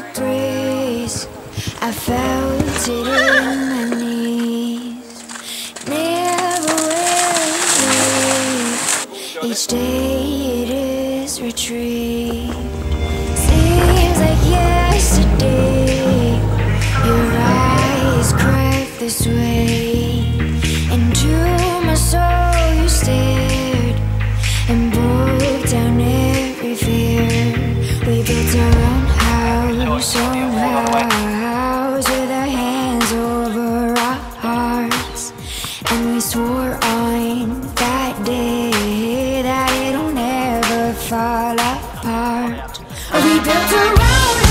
breeze, I felt it in my knees. Never will leave. Each day it is retreat. Seems like yesterday your eyes cracked this way. Into my soul you stared and broke down every fear. We built our own house, with our hands over our hearts. And we swore on that day that it'll never fall apart. We built our own